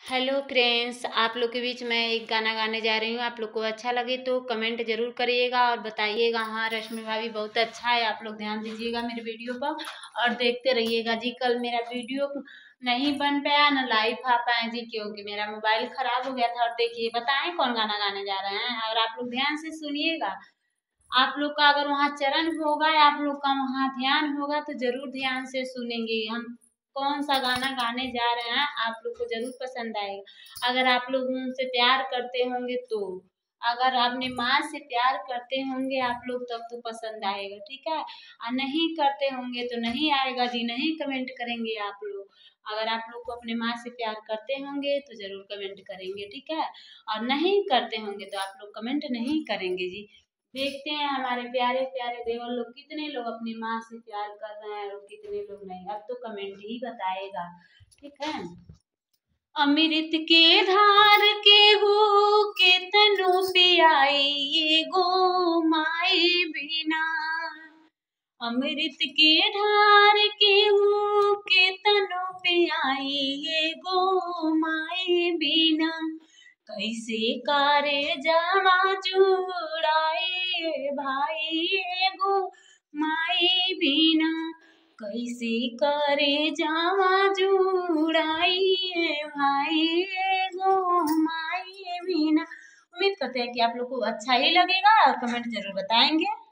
Hello friends, आप लोग के बीच मैं एक गाना गाने जा रही हूँ। आप लोग को अच्छा लगे तो कमेंट जरूर करिएगा और बताइएगा। हाँ, रश्मि भाभी बहुत अच्छा है। आप लोग ध्यान दीजिएगा मेरे वीडियो पर और देखते रहिएगा जी। कल मेरा वीडियो नहीं बन पाया, ना लाइव आ पाए जी, क्योंकि मेरा मोबाइल खराब हो गया था। और देखिए, बताएं कौन गाना गाने जा रहे हैं और आप लोग ध्यान से सुनिएगा। आप लोग का अगर वहाँ चरण होगा या आप लोग का वहाँ ध्यान होगा तो जरूर ध्यान से सुनेंगे। हम कौन सा गाना गाने जा रहे हैं आप लोग को जरूर पसंद आएगा। अगर आप लोग उनसे प्यार करते होंगे तो, अगर अपने माँ से प्यार करते होंगे आप लोग तब तो पसंद आएगा, ठीक है। और नहीं करते होंगे तो नहीं आएगा जी, नहीं कमेंट करेंगे आप लोग। अगर आप लोग को अपने माँ से प्यार करते होंगे तो जरूर कमेंट करेंगे, ठीक है। और नहीं करते होंगे तो आप लोग कमेंट नहीं करेंगे जी। देखते हैं हमारे प्यारे प्यारे देवर लोग कितने लोग अपनी माँ से प्यार कर रहे हैं और कितने लोग नहीं। अब तो कमेंट ही बताएगा, ठीक है। अमृत के धार के हो के तनु पियाई ये गो माई बिना। अमृत के धार के हो के तनु पियाई ये गो माई बिना। कैसे कारे जावा जुड़ाए भाई एगो माई बिना। कैसे करे जावा जुड़ाई भाई एगो माई बिना। उम्मीद करते हैं कि आप लोग को अच्छा ही लगेगा और कमेंट जरूर बताएंगे।